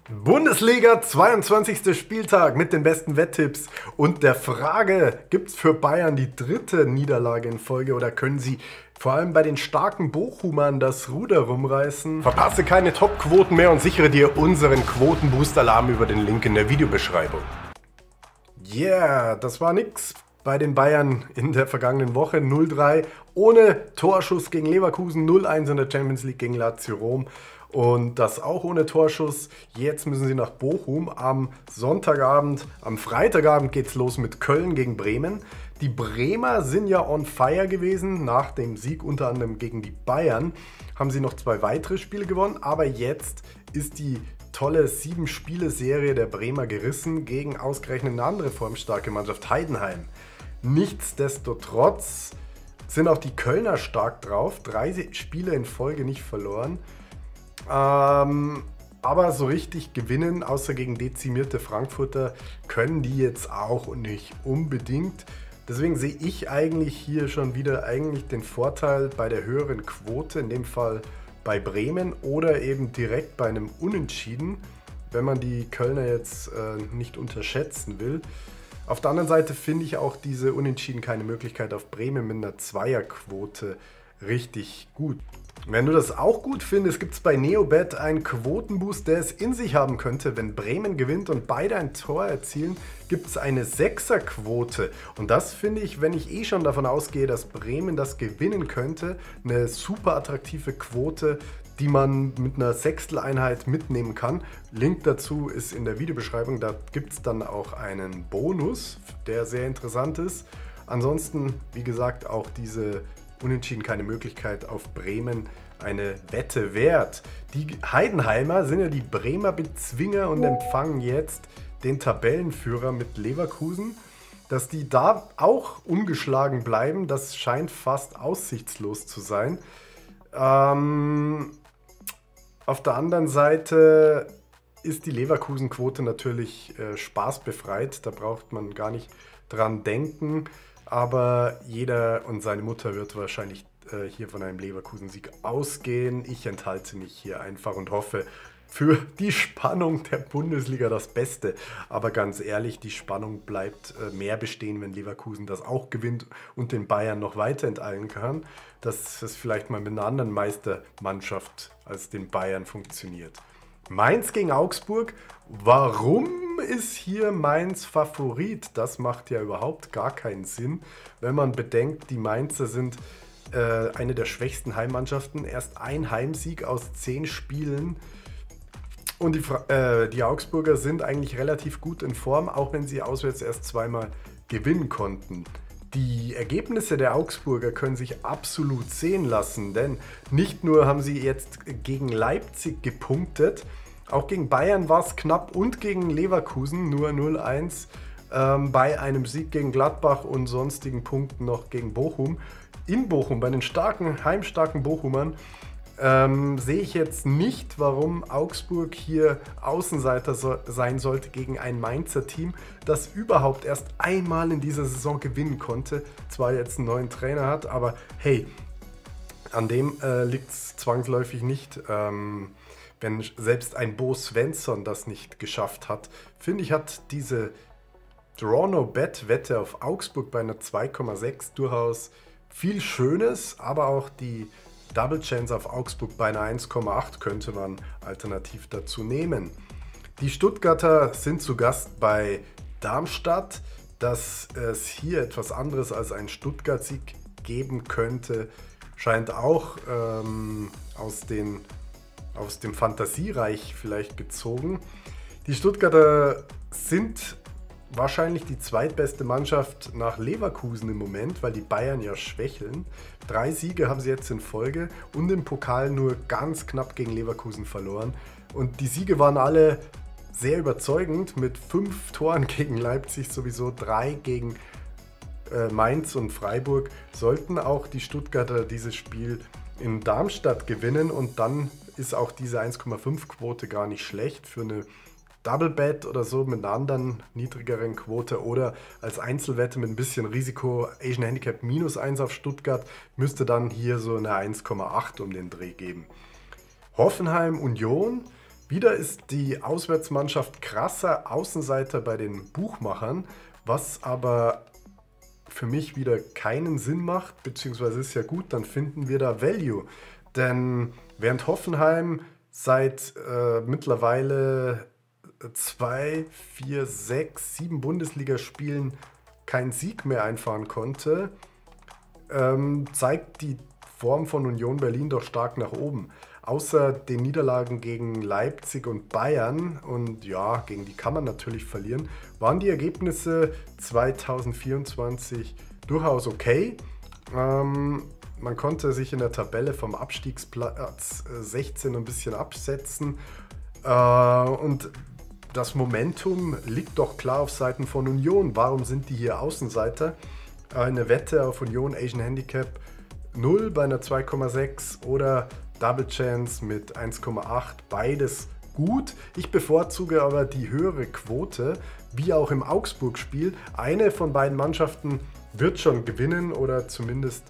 Bundesliga, 22. Spieltag mit den besten Wetttipps und der Frage, gibt es für Bayern die dritte Niederlage in Folge oder können sie vor allem bei den starken Bochumern das Ruder rumreißen? Verpasse keine Top-Quoten mehr und sichere dir unseren Quotenboost-Alarm über den Link in der Videobeschreibung. Yeah, das war nix bei den Bayern in der vergangenen Woche. 0-3 ohne Torschuss gegen Leverkusen, 0-1 in der Champions League gegen Lazio Rom. Und das auch ohne Torschuss. Jetzt müssen sie nach Bochum am Sonntagabend. Am Freitagabend geht es los mit Köln gegen Bremen. Die Bremer sind ja on fire gewesen. Nach dem Sieg unter anderem gegen die Bayern haben sie noch 2 weitere Spiele gewonnen. Aber jetzt ist die tolle 7-Spiele-Serie der Bremer gerissen gegen ausgerechnet eine andere formstarke Mannschaft, Heidenheim. Nichtsdestotrotz sind auch die Kölner stark drauf. 3 Spiele in Folge nicht verloren. Aber so richtig gewinnen, außer gegen dezimierte Frankfurter, können die jetzt auch nicht unbedingt. Deswegen sehe ich eigentlich hier schon wieder den Vorteil bei der höheren Quote, in dem Fall bei Bremen oder eben direkt bei einem Unentschieden, wenn man die Kölner jetzt nicht unterschätzen will. Auf der anderen Seite finde ich auch diese Unentschieden keine Möglichkeit auf Bremen mit einer Zweierquote richtig gut. Wenn du das auch gut findest, gibt es bei Neobet einen Quotenboost, der es in sich haben könnte. Wenn Bremen gewinnt und beide ein Tor erzielen, gibt es eine 6er-Quote. Und das finde ich, wenn ich eh schon davon ausgehe, dass Bremen das gewinnen könnte, eine super attraktive Quote, die man mit einer Sechsteleinheit mitnehmen kann. Link dazu ist in der Videobeschreibung. Da gibt es dann auch einen Bonus, der sehr interessant ist. Ansonsten, wie gesagt, auch diese Unentschieden keine Möglichkeit auf Bremen eine Wette wert. Die Heidenheimer sind ja die Bremer Bezwinger und empfangen jetzt den Tabellenführer mit Leverkusen. Dass die da auch ungeschlagen bleiben, das scheint fast aussichtslos zu sein. Auf der anderen Seite ist die Leverkusen-Quote natürlich spaßbefreit. Da braucht man gar nicht dran denken. Aber jeder und seine Mutter wird wahrscheinlich hier von einem Leverkusen-Sieg ausgehen. Ich enthalte mich hier einfach und hoffe für die Spannung der Bundesliga das Beste. Aber ganz ehrlich, die Spannung bleibt mehr bestehen, wenn Leverkusen das auch gewinnt und den Bayern noch weiter enteilen kann. Dass es vielleicht mal mit einer anderen Meistermannschaft als den Bayern funktioniert. Mainz gegen Augsburg. Warum ist hier Mainz Favorit? Das macht ja überhaupt gar keinen Sinn, wenn man bedenkt, die Mainzer sind eine der schwächsten Heimmannschaften. Erst ein Heimsieg aus 10 Spielen. Und die Augsburger sind eigentlich relativ gut in Form, auch wenn sie auswärts erst 2-mal gewinnen konnten. Die Ergebnisse der Augsburger können sich absolut sehen lassen, denn nicht nur haben sie jetzt gegen Leipzig gepunktet, auch gegen Bayern war es knapp und gegen Leverkusen nur 0-1 bei einem Sieg gegen Gladbach und sonstigen Punkten noch gegen Bochum. In Bochum, bei den heimstarken Bochumern, sehe ich jetzt nicht, warum Augsburg hier Außenseiter sein sollte gegen ein Mainzer Team, das überhaupt erst einmal in dieser Saison gewinnen konnte. Zwar jetzt einen neuen Trainer hat, aber hey, an dem liegt es zwangsläufig nicht. Wenn selbst ein Bo Svensson das nicht geschafft hat, finde ich, hat diese Draw-No-Bet-Wette auf Augsburg bei einer 2,6 durchaus viel Schönes, aber auch die Double Chance auf Augsburg bei einer 1,8 könnte man alternativ dazu nehmen. Die Stuttgarter sind zu Gast bei Darmstadt. Dass es hier etwas anderes als einen Stuttgart-Sieg geben könnte, scheint auch aus dem Fantasiereich vielleicht gezogen. Die Stuttgarter sind wahrscheinlich die zweitbeste Mannschaft nach Leverkusen im Moment, weil die Bayern ja schwächeln. 3 Siege haben sie jetzt in Folge und im Pokal nur ganz knapp gegen Leverkusen verloren. Und die Siege waren alle sehr überzeugend mit 5 Toren gegen Leipzig, sowieso 3 gegen Mainz und Freiburg. Sollten auch die Stuttgarter dieses Spiel in Darmstadt gewinnen und dann ist auch diese 1,5 Quote gar nicht schlecht für eine Double Bet oder so mit einer anderen niedrigeren Quote oder als Einzelwette mit ein bisschen Risiko Asian Handicap -1 auf Stuttgart müsste dann hier so eine 1,8 um den Dreh geben. Hoffenheim Union. Wieder ist die Auswärtsmannschaft krasser Außenseiter bei den Buchmachern, was aber für mich wieder keinen Sinn macht, beziehungsweise ist ja gut, dann finden wir da Value. Denn während Hoffenheim seit mittlerweile 2, 4, 6, 7 Bundesligaspielen keinen Sieg mehr einfahren konnte, zeigt die Form von Union Berlin doch stark nach oben. Außer den Niederlagen gegen Leipzig und Bayern, und ja, gegen die kann man natürlich verlieren, waren die Ergebnisse 2024 durchaus okay. Man konnte sich in der Tabelle vom Abstiegsplatz 16 ein bisschen absetzen. Und das Momentum liegt doch klar auf Seiten von Union. Warum sind die hier Außenseiter? Eine Wette auf Union Asian Handicap 0 bei einer 2,6 oder Double Chance mit 1,8. Beides gut. Ich bevorzuge aber die höhere Quote, wie auch im Augsburg-Spiel. Eine von beiden Mannschaften wird schon gewinnen oder zumindest,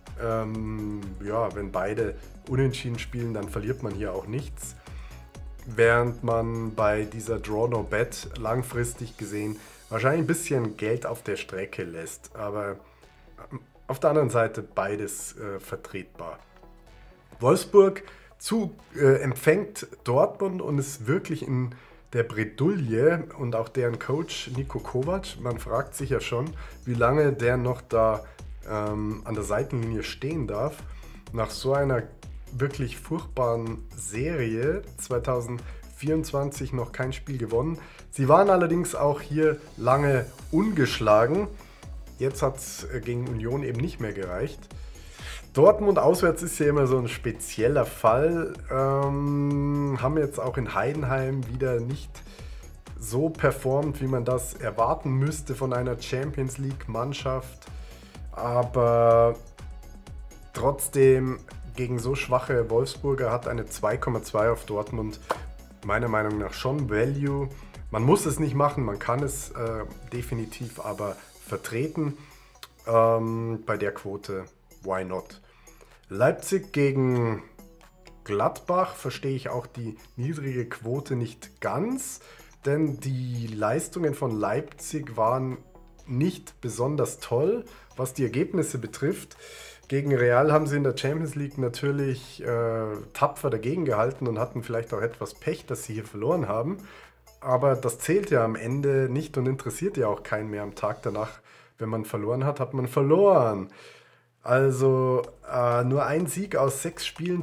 ja, wenn beide unentschieden spielen, dann verliert man hier auch nichts. Während man bei dieser Draw No Bet langfristig gesehen wahrscheinlich ein bisschen Geld auf der Strecke lässt. Aber auf der anderen Seite beides vertretbar. Wolfsburg empfängt Dortmund und ist wirklich in der Bredouille, und auch deren Coach Niko Kovac, man fragt sich ja schon, wie lange der noch da an der Seitenlinie stehen darf. Nach so einer wirklich furchtbaren Serie, 2024 noch kein Spiel gewonnen. Sie waren allerdings auch hier lange ungeschlagen. Jetzt hat es gegen Union eben nicht mehr gereicht. Dortmund auswärts ist ja immer so ein spezieller Fall. Haben jetzt auch in Heidenheim wieder nicht so performt, wie man das erwarten müsste von einer Champions League-Mannschaft. Aber trotzdem, gegen so schwache Wolfsburger hat eine 2,2 auf Dortmund meiner Meinung nach schon Value. Man muss es nicht machen, man kann es definitiv aber vertreten. Bei der Quote, why not? Leipzig gegen Gladbach verstehe ich auch die niedrige Quote nicht ganz, denn die Leistungen von Leipzig waren nicht besonders toll, was die Ergebnisse betrifft. Gegen Real haben sie in der Champions League natürlich tapfer dagegen gehalten und hatten vielleicht auch etwas Pech, dass sie hier verloren haben. Aber das zählt ja am Ende nicht und interessiert ja auch keinen mehr am Tag danach. Wenn man verloren hat, hat man verloren. Also nur ein Sieg aus 6 Spielen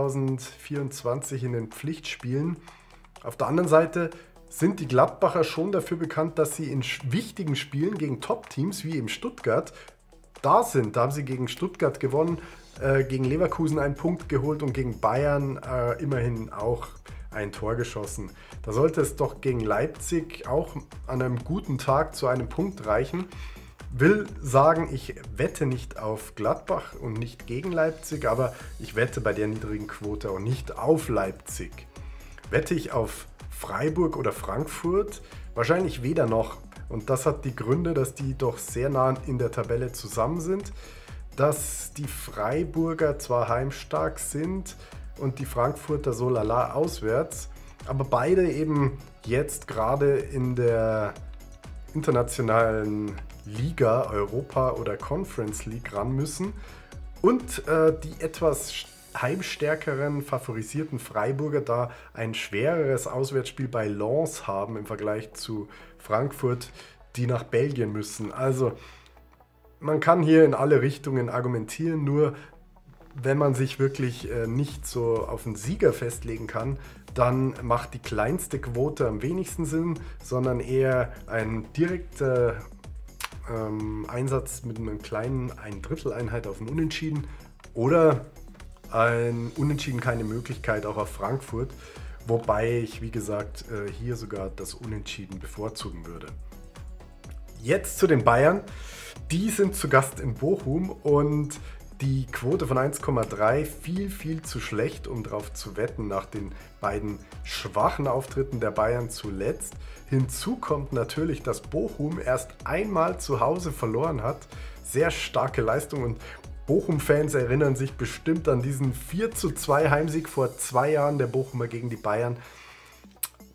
2024 in den Pflichtspielen. Auf der anderen Seite sind die Gladbacher schon dafür bekannt, dass sie in wichtigen Spielen gegen Top-Teams wie eben Stuttgart da sind. Da haben sie gegen Stuttgart gewonnen, gegen Leverkusen einen Punkt geholt und gegen Bayern immerhin auch ein Tor geschossen. Da sollte es doch gegen Leipzig auch an einem guten Tag zu einem Punkt reichen. Will sagen, ich wette nicht auf Gladbach und nicht gegen Leipzig, aber ich wette bei der niedrigen Quote auch nicht auf Leipzig. Wette ich auf Freiburg oder Frankfurt? Wahrscheinlich weder noch. Und das hat die Gründe, dass die doch sehr nah in der Tabelle zusammen sind. Dass die Freiburger zwar heimstark sind und die Frankfurter so lala auswärts, aber beide eben jetzt gerade in der internationalen Liga, Europa oder Conference League ran müssen. Und die etwas heimstärkeren, favorisierten Freiburger da ein schwereres Auswärtsspiel bei Lens haben im Vergleich zu Frankfurt, die nach Belgien müssen. Also man kann hier in alle Richtungen argumentieren, nur wenn man sich wirklich nicht so auf einen Sieger festlegen kann, dann macht die kleinste Quote am wenigsten Sinn, sondern eher ein direkter Einsatz mit einem kleinen 1/3 Einheit auf ein Unentschieden oder ein Unentschieden keine Möglichkeit auch auf Frankfurt, wobei ich, wie gesagt, hier sogar das Unentschieden bevorzugen würde. Jetzt zu den Bayern. Die sind zu Gast in Bochum und die Quote von 1,3 viel zu schlecht, um darauf zu wetten nach den beiden schwachen Auftritten der Bayern zuletzt. Hinzu kommt natürlich, dass Bochum erst einmal zu Hause verloren hat. Sehr starke Leistung und Bochum-Fans erinnern sich bestimmt an diesen 4:2 Heimsieg vor 2 Jahren der Bochumer gegen die Bayern.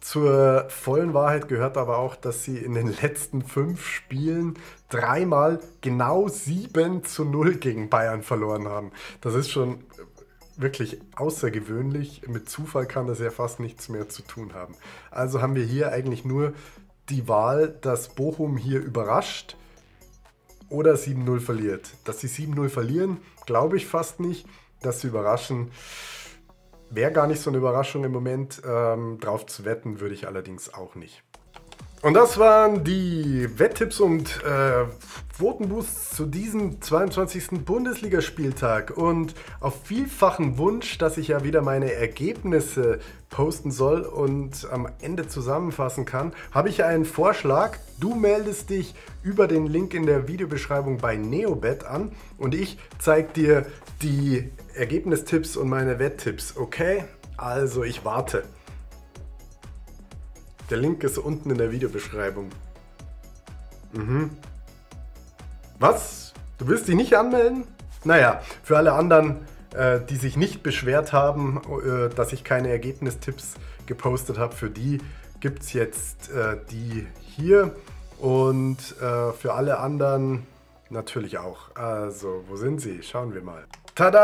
Zur vollen Wahrheit gehört aber auch, dass sie in den letzten 5 Spielen dreimal genau 7:0 gegen Bayern verloren haben. Das ist schon wirklich außergewöhnlich. Mit Zufall kann das ja fast nichts mehr zu tun haben. Also haben wir hier eigentlich nur die Wahl, dass Bochum hier überrascht oder 7:0 verliert. Dass sie 7:0 verlieren, glaube ich fast nicht. Dass sie überraschen, wäre gar nicht so eine Überraschung im Moment. Drauf zu wetten würde ich allerdings auch nicht. Und das waren die Wetttipps und Quotenboosts zu diesem 22. Bundesligaspieltag. Und auf vielfachen Wunsch, dass ich ja wieder meine Ergebnisse posten soll und am Ende zusammenfassen kann, habe ich einen Vorschlag. Du meldest dich über den Link in der Videobeschreibung bei Neobet an und ich zeige dir die Ergebnistipps und meine Wetttipps. Okay? Also ich warte. Der Link ist unten in der Videobeschreibung. Was? Du willst dich nicht anmelden? Naja, für alle anderen, die sich nicht beschwert haben, dass ich keine Ergebnistipps gepostet habe, für die gibt es jetzt die hier. Und für alle anderen natürlich auch. Also, wo sind sie? Schauen wir mal.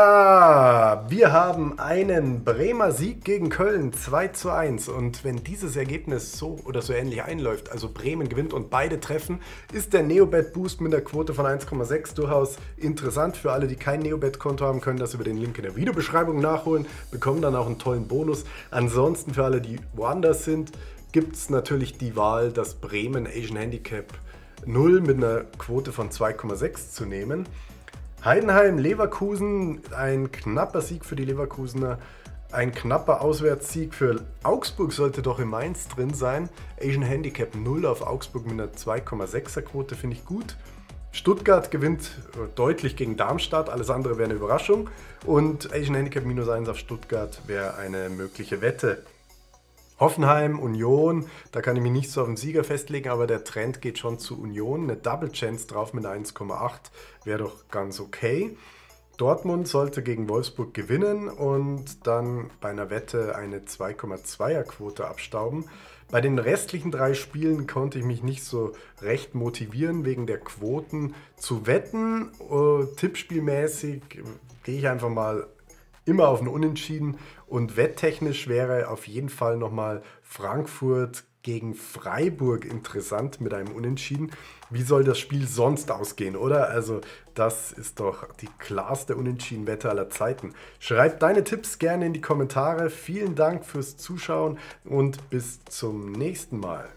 Tada! Wir haben einen Bremer Sieg gegen Köln 2:1 und wenn dieses Ergebnis so oder so ähnlich einläuft, also Bremen gewinnt und beide treffen, ist der Neobet Boost mit einer Quote von 1,6 durchaus interessant. Für alle, die kein Neobet-Konto haben, können das über den Link in der Videobeschreibung nachholen, bekommen dann auch einen tollen Bonus. Ansonsten für alle, die woanders sind, gibt es natürlich die Wahl, das Bremen Asian Handicap 0 mit einer Quote von 2,6 zu nehmen. Heidenheim, Leverkusen, ein knapper Sieg für die Leverkusener, ein knapper Auswärtssieg für Augsburg sollte doch in Mainz drin sein. Asian Handicap 0 auf Augsburg mit einer 2,6er Quote finde ich gut. Stuttgart gewinnt deutlich gegen Darmstadt, alles andere wäre eine Überraschung. Und Asian Handicap -1 auf Stuttgart wäre eine mögliche Wette. Hoffenheim, Union, da kann ich mich nicht so auf den Sieger festlegen, aber der Trend geht schon zu Union. Eine Double Chance drauf mit 1,8 wäre doch ganz okay. Dortmund sollte gegen Wolfsburg gewinnen und dann bei einer Wette eine 2,2er Quote abstauben. Bei den restlichen 3 Spielen konnte ich mich nicht so recht motivieren, wegen der Quoten zu wetten. Tippspielmäßig gehe ich einfach mal immer auf ein Unentschieden und wetttechnisch wäre auf jeden Fall nochmal Frankfurt gegen Freiburg interessant mit einem Unentschieden. Wie soll das Spiel sonst ausgehen, oder? Also das ist doch die klarste Unentschieden-Wette aller Zeiten. Schreib deine Tipps gerne in die Kommentare. Vielen Dank fürs Zuschauen und bis zum nächsten Mal.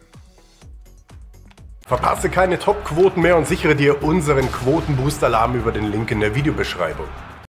Verpasse keine Top-Quoten mehr und sichere dir unseren Quotenboost-Alarm über den Link in der Videobeschreibung.